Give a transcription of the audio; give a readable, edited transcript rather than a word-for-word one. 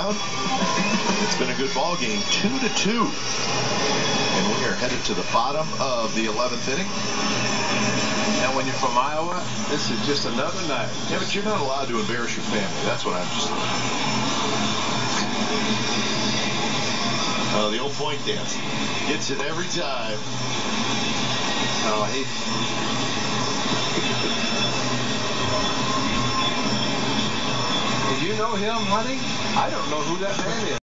down. It's been a good ball game, 2-2. And we are headed to the bottom of the 11th inning. And when you're from Iowa, this is just another night. Yeah, but you're not allowed to embarrass your family. That's what I'm just... the old point dance. Gets it every time. Oh, Do you know him, honey? I don't know who that man is.